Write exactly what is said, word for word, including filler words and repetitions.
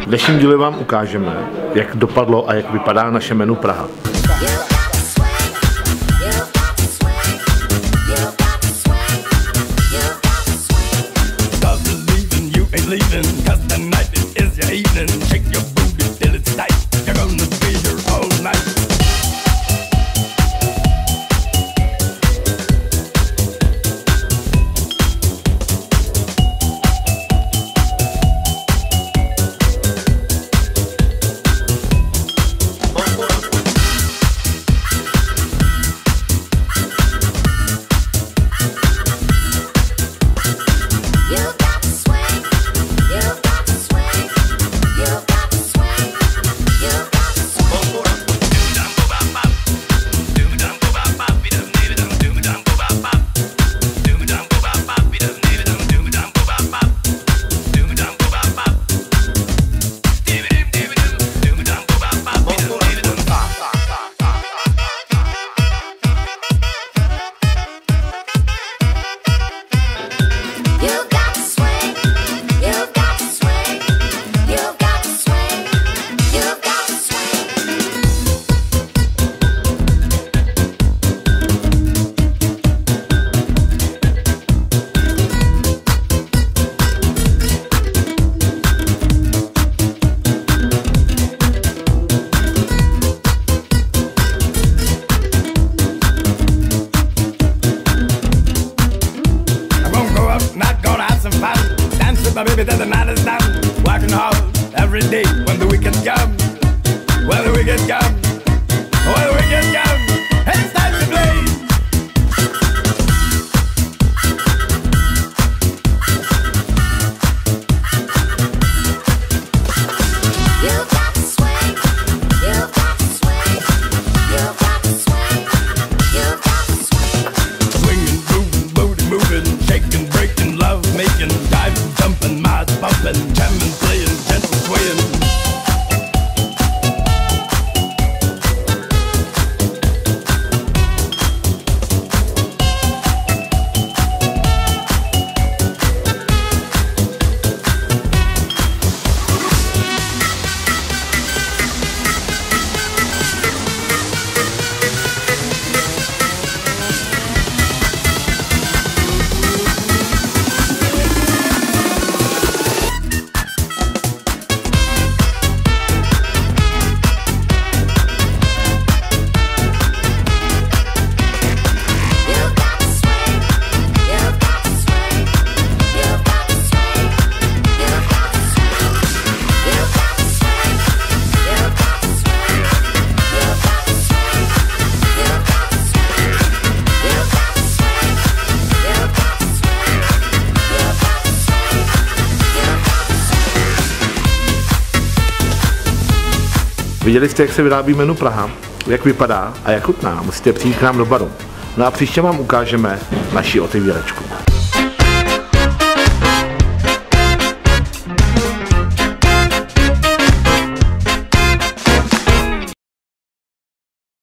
V dnešním díle vám ukážeme, jak dopadlo a jak vypadá naše menu Praha. My baby till the night is done. Working hard every day when the weekend comes. When the weekend comes. When the weekend comes. And it's time to play. You got to swing. You got to swing. You got to swing. You got to swing. Swinging, grooving, booty moving, shaking, breaking, love making, diving, jumping, mouth pumping, jamming, playing, gentle swaying. Viděli jste, jak se vyrábí menu Praha, jak vypadá a jak chutná. Musíte přijít k nám do baru. No a příště vám ukážeme naši otevíračku.